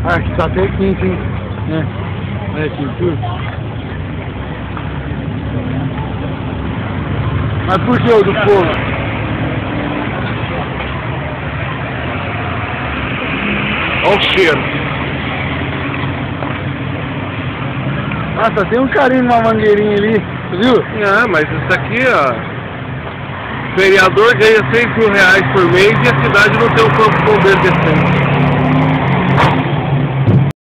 Ah, aqui tá até quente, hein? É. Olha aqui, tudo. Mas por que o do fogo? Olha o cheiro. Nossa, tem um carinho numa mangueirinha ali, viu? Ah, mas isso aqui, ó. O vereador ganha R$6.000 por mês e a cidade não tem um corpo de bombeiro decente.